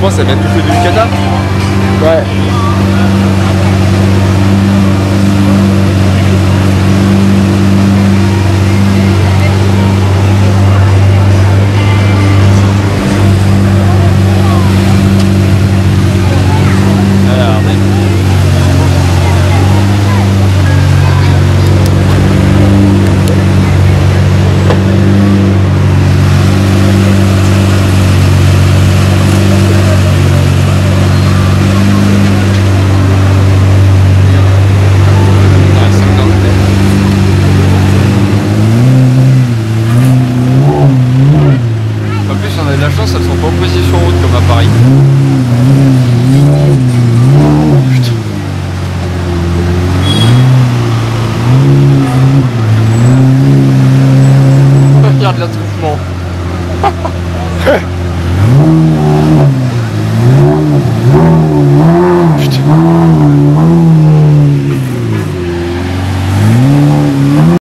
franchement, ça vient tout feu du Yucatan. Ouais. La chance, elles sont pas en position haute comme à Paris. Putain. Regarde l'attroupement.